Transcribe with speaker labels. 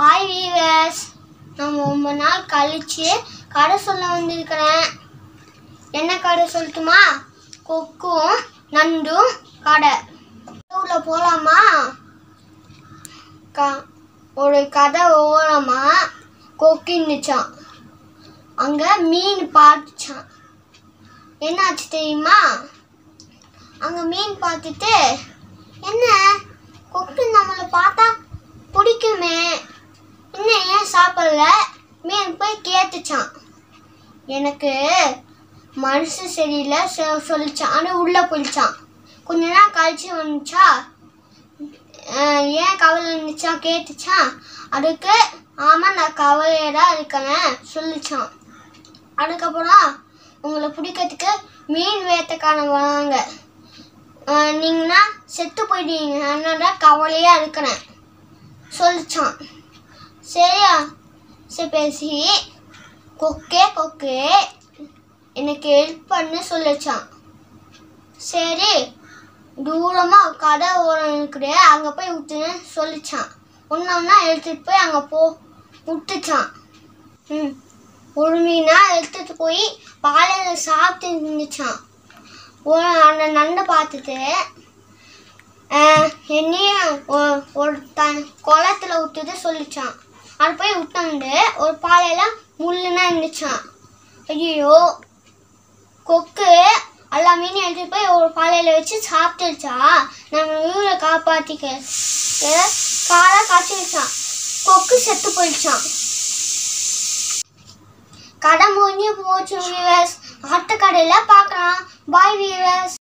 Speaker 1: Hi viewers, நான் ரொம்ப நாள் கழிச்சு கதை சொல்ல வந்திருக்கிறேன். என்ன கதை சொல்லட்டுமா? கொக்கும் நண்டும் கதை. உள்ள போகலாமா? ஒரு கதை ஓரமா கொக்கு இருந்துச்சான். அங்கே மீன் பார்த்துச்சான். என்னாச்சு தெரியுமா? அங்கே மீன் பார்த்துட்டு, என்ன கொக்கு நம்மளை பார்த்தா பிடிக்குமே, இன்னும் ஏன் சாப்பிடல? மீன் போய் கேட்டுச்சான். எனக்கு மனசு சரியில்லை சொல்லிச்சான். ஆனால் உள்ளே போயிடுச்சான். கொஞ்ச நேரம் கழிச்சு வந்துச்சா, ஏன் கவலை இருந்துச்சா கேட்டுச்சான். அதுக்கு ஆமாம் நான் கவலையாக தான் இருக்கிறேன் சொல்லிச்சான். அதுக்கப்புறம் உங்களை பிடிக்கிறதுக்கு மீன் வேட்டைக்காரன் வராங்க, நீங்கன்னா செத்து போயிடுவீங்க, அதனால கவலையாக இருக்கிறேன் சொல்லிச்சான். சரியா சரி பேசி கொக்கே எனக்கு ஹெல்ப் பண்ணு சொல்லிச்சான். சரி தூரமாக கதை ஓரம் இருக்குது, அங்கே போய் விட்டுன்னு சொல்லிச்சான். ஒன்றா எடுத்துகிட்டு போய் அங்கே விட்டுச்சான். ஒரு மீனா எடுத்துகிட்டு போய் பாலையில் சாப்பிட்டு இருந்துச்சான். அந்த நண்டை பார்த்துட்டு என்னையும் ஒரு குளத்துல விட்டுட்டு சொல்லிச்சான். அது போய் விட்டாண்டு ஒரு பாலையில் முள்ளுன்னா இருந்துச்சான். ஐயோ, கொக்கு எல்லா மீனையும் எடுத்துட்டு போய் ஒரு பாலையில் வச்சு சாப்பிட்டுருச்சா. நம்ம ஊரை காப்பாற்றிக்க காலை காய்ச்சி வச்சான். கொக்கு செத்து போயிடுச்சான். கடை முடிஞ்சு போச்சு வீவர்ஸ். அடுத்த கடையில் பார்க்கலாம். Bye viewers.